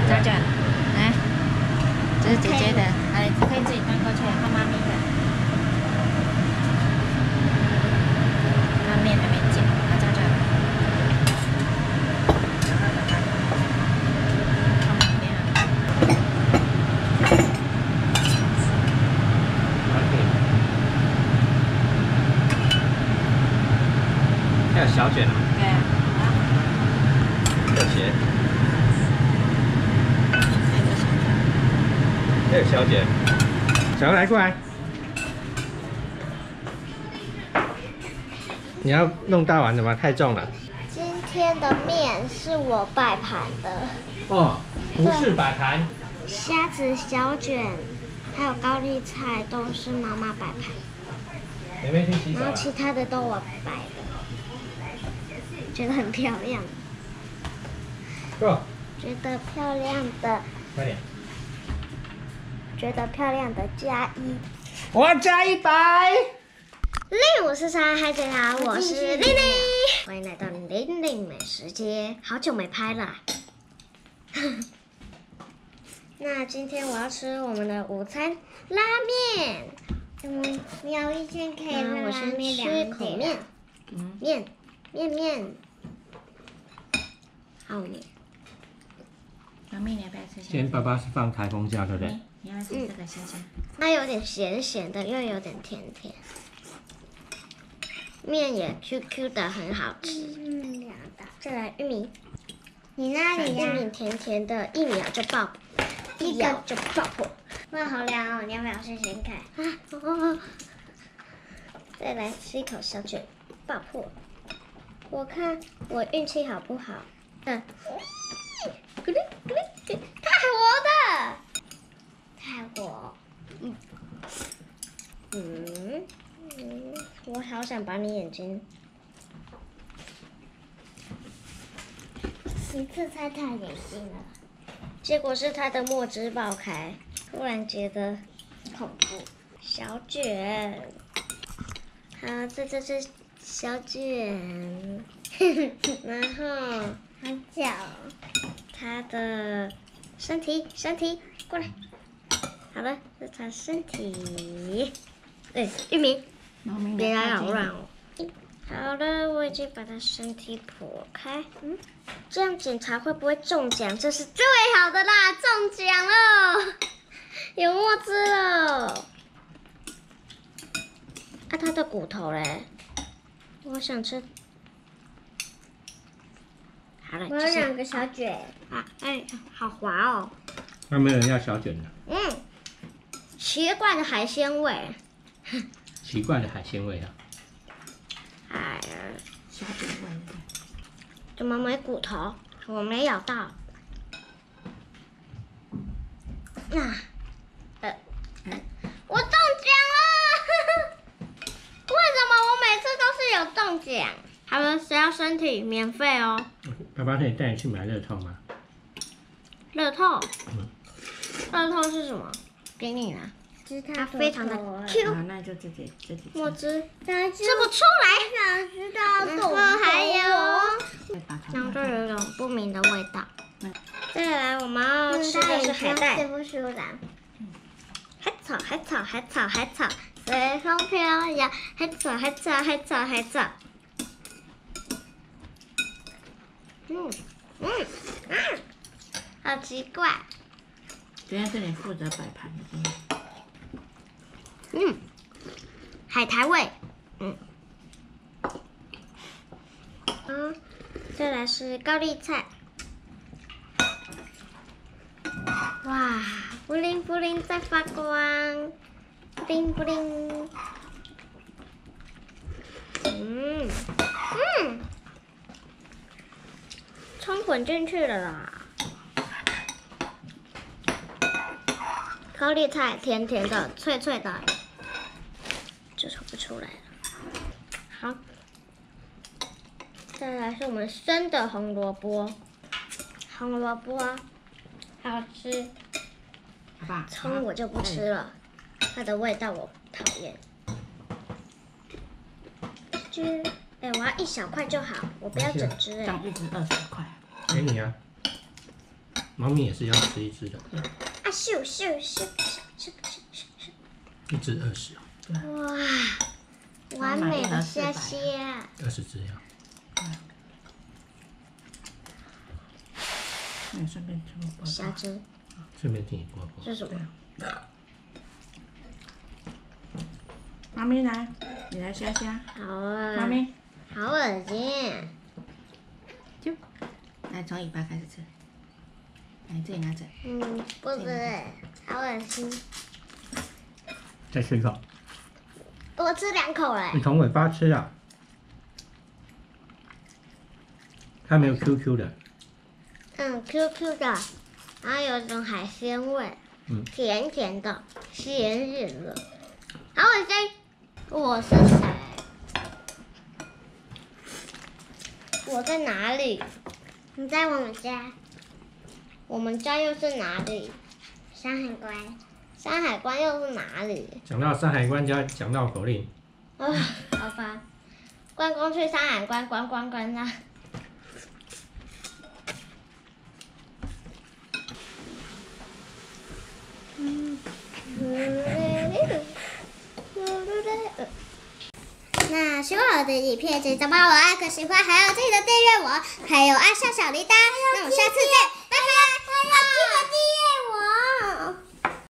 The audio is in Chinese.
胶卷，来，这是姐姐的，来，可以自己端过去，换妈咪的。那面还没剪，拿胶卷。放旁边啊。 还有小卷啊。 对啊。 有鞋。还有小卷。小优来过来。你要弄大碗的吗？太重了。 今天的面是我摆盘的。 哦，不是摆盘。 虾子小卷，还有高丽菜都是妈妈摆盘， 妹妹去洗手然后啊。 其他的都我摆的，觉得很漂亮， 够， 觉得漂亮的， 快点。 觉得漂亮的加一。 我要加100。 653，嗨，大家好，我是玲玲，欢迎来到玲玲美食街，好久没拍了。那今天我要吃我们的午餐拉面。有一天可以我先吃口面，面，好面。 妈咪，你要不要吃？ 今天爸爸是放台风假，对不对？ 你要吃这个先生。 它有点咸咸的，又有点甜甜，面也 QQ 的，很好吃。再来玉米，你那里呀？玉米甜甜的，一秒就爆，一咬就爆破。哇，好凉哦！你要不要试试看？再来吃一口小卷，爆破。我看我运气好不好？咕噜咕噜，太活的，太活。我好想把你眼睛一次猜他眼睛了，结果是他的墨汁爆开，突然觉得恐怖。小卷，好，这就是小卷，然后很小，他的身体过来，好了，这是他身体，玉米。别来扰乱哦。好了，我已经把它身体剖开。这样检查会不会中奖？这是最好的啦，中奖了，有墨汁了。它的骨头嘞，我想吃。好了，我有2个小卷。好滑哦。 那没有人要小卷的。 奇怪的海鲜味。 奇怪的海鲜味啊！ 小卷味的。 怎么没骨头？我没咬到。我中奖了！为什么我每次都是有中奖？好了，谁要身体免费哦？ 爸爸可以带你去买乐透吗？ 乐透？乐透是什么？给你啦。它非常的 Q， 那就自己墨汁吃不出来，想知道然后还有，然后就有一种不明的味道。再来，我们要吃的是海带。海草，随风飘摇，海草。好奇怪。 今天是你负责摆盘的。 海苔味，再来是高丽菜，哇，布灵布灵在发光，布灵布灵，冲混进去了啦。高丽菜甜甜的，脆脆的。就抽不出来了。好，再来是我们生的红萝卜，好吃。葱我就不吃了，它的味道我讨厌。我要1小块就好，我不要整只这样一只20块。 给你啊。 猫咪也是要吃一只的， 啊咻咻咻咻咻咻咻！ 一只20哦， 哇，完美的虾虾。 20只要。 那你顺便吃萝卜。 虾汁顺便听你播播。 是什么？ 妈咪来，你来虾虾。 好啊。 妈咪， 好恶心。 就，来从尾巴开始吃。来这里拿着。 不是，好恶心。 再吃一口， 多吃2口嘞你。从尾巴吃啊。它没有 QQ 的， QQ 的，然后有一种海鲜味，甜甜的，咸咸的，好恶心！我是谁？我在哪里？你在我们家。我们家又是哪里？山海关。山海关又是哪里？ 讲到山海关就要讲绕口令。 好吧，关公去山海关，关关关啊！那喜欢我的影片，记得帮我按个喜欢，还有记得订阅我，还有按下小铃铛。那我们下次见。